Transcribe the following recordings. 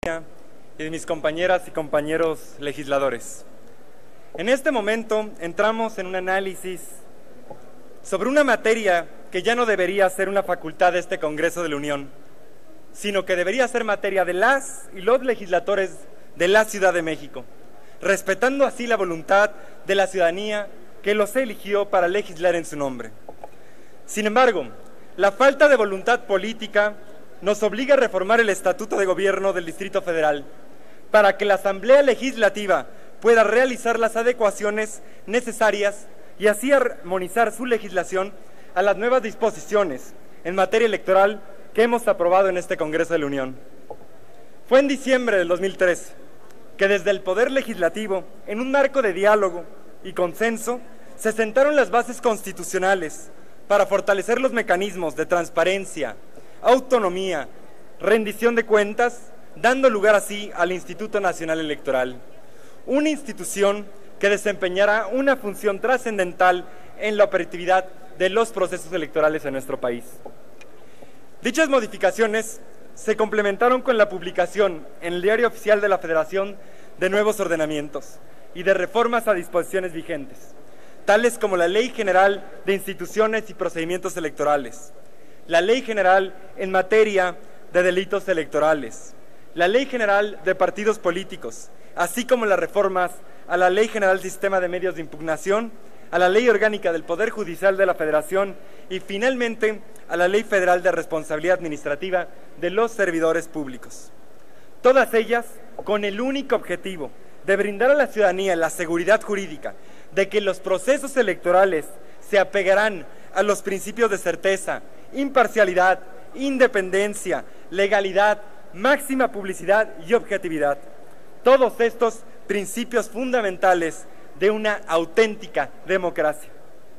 y de mis compañeras y compañeros legisladores. En este momento entramos en un análisis sobre una materia que ya no debería ser una facultad de este Congreso de la Unión, sino que debería ser materia de las y los legisladores de la Ciudad de México, respetando así la voluntad de la ciudadanía que los eligió para legislar en su nombre. Sin embargo, la falta de voluntad política nos obliga a reformar el Estatuto de Gobierno del Distrito Federal para que la Asamblea Legislativa pueda realizar las adecuaciones necesarias y así armonizar su legislación a las nuevas disposiciones en materia electoral que hemos aprobado en este Congreso de la Unión. Fue en diciembre del 2003 que desde el Poder Legislativo, en un marco de diálogo y consenso, se sentaron las bases constitucionales para fortalecer los mecanismos de transparencia, autonomía, rendición de cuentas, dando lugar así al Instituto Nacional Electoral, una institución que desempeñará una función trascendental en la operatividad de los procesos electorales en nuestro país. Dichas modificaciones se complementaron con la publicación en el Diario Oficial de la Federación de nuevos ordenamientos y de reformas a disposiciones vigentes, tales como la Ley General de Instituciones y Procedimientos Electorales, la Ley General en materia de delitos electorales, la Ley General de Partidos Políticos, así como las reformas a la Ley General Sistema de Medios de Impugnación, a la Ley Orgánica del Poder Judicial de la Federación y finalmente a la Ley Federal de Responsabilidad Administrativa de los Servidores Públicos. Todas ellas con el único objetivo de brindar a la ciudadanía la seguridad jurídica de que los procesos electorales se apegarán a los principios de certeza, imparcialidad, independencia, legalidad, máxima publicidad y objetividad. Todos estos principios fundamentales de una auténtica democracia.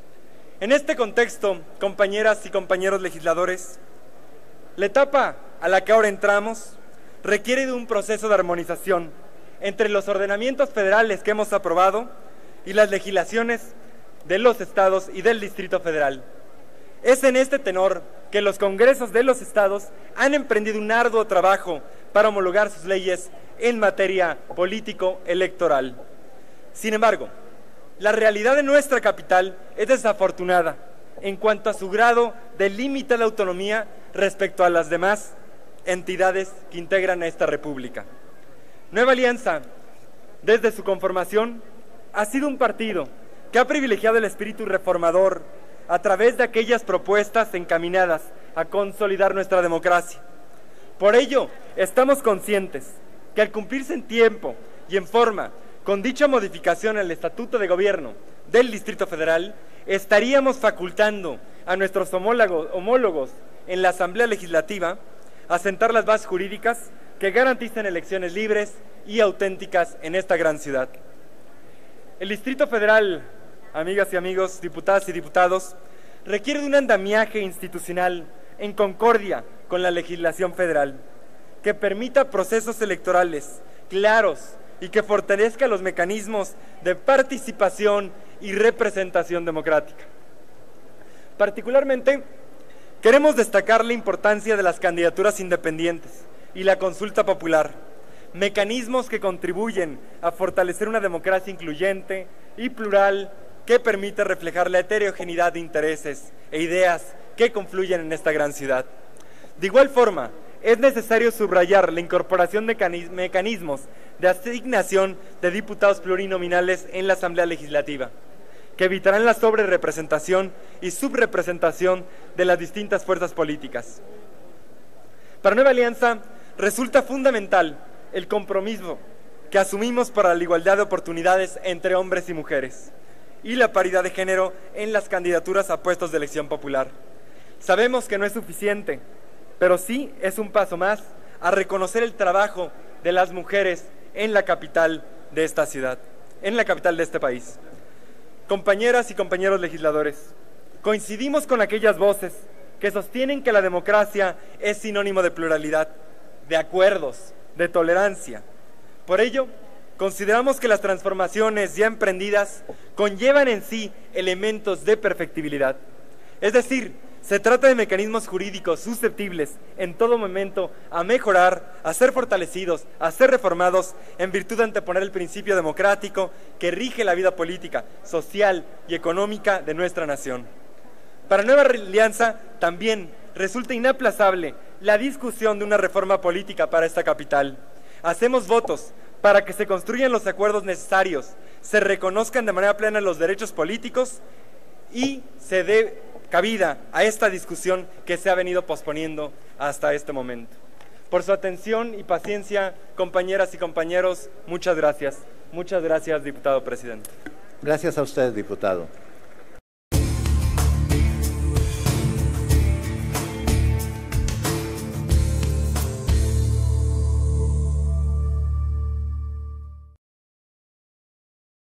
En este contexto, compañeras y compañeros legisladores, la etapa a la que ahora entramos requiere de un proceso de armonización entre los ordenamientos federales que hemos aprobado y las legislaciones de los estados y del Distrito Federal. Es en este tenor que los congresos de los estados han emprendido un arduo trabajo para homologar sus leyes en materia político-electoral. Sin embargo, la realidad de nuestra capital es desafortunada en cuanto a su grado de limitada autonomía respecto a las demás entidades que integran a esta república. Nueva Alianza, desde su conformación, ha sido un partido que ha privilegiado el espíritu reformador a través de aquellas propuestas encaminadas a consolidar nuestra democracia. Por ello, estamos conscientes que al cumplirse en tiempo y en forma con dicha modificación al Estatuto de Gobierno del Distrito Federal, estaríamos facultando a nuestros homólogos en la Asamblea Legislativa a sentar las bases jurídicas que garanticen elecciones libres y auténticas en esta gran ciudad. El Distrito Federal, amigas y amigos, diputadas y diputados, requiere de un andamiaje institucional en concordia con la legislación federal, que permita procesos electorales claros y que fortalezca los mecanismos de participación y representación democrática. Particularmente, queremos destacar la importancia de las candidaturas independientes y la consulta popular, mecanismos que contribuyen a fortalecer una democracia incluyente y plural que permite reflejar la heterogeneidad de intereses e ideas que confluyen en esta gran ciudad. De igual forma, es necesario subrayar la incorporación de mecanismos de asignación de diputados plurinominales en la Asamblea Legislativa, que evitarán la sobrerepresentación y subrepresentación de las distintas fuerzas políticas. Para Nueva Alianza resulta fundamental el compromiso que asumimos para la igualdad de oportunidades entre hombres y mujeres y la paridad de género en las candidaturas a puestos de elección popular. Sabemos que no es suficiente, pero sí es un paso más a reconocer el trabajo de las mujeres en la capital de esta ciudad, en la capital de este país. Compañeras y compañeros legisladores, coincidimos con aquellas voces que sostienen que la democracia es sinónimo de pluralidad, de acuerdos, de tolerancia. Por ello, consideramos que las transformaciones ya emprendidas conllevan en sí elementos de perfectibilidad. Es decir, Se trata de mecanismos jurídicos susceptibles en todo momento a mejorar, a ser fortalecidos, a ser reformados en virtud de anteponer el principio democrático que rige la vida política, social y económica de nuestra nación. Para Nueva Alianza también resulta inaplazable la discusión de una reforma política para esta capital. Hacemos votos para que se construyan los acuerdos necesarios, se reconozcan de manera plena los derechos políticos y se dé cabida a esta discusión que se ha venido posponiendo hasta este momento. Por su atención y paciencia, compañeras y compañeros, muchas gracias. Muchas gracias, diputado presidente. Gracias a usted, diputado.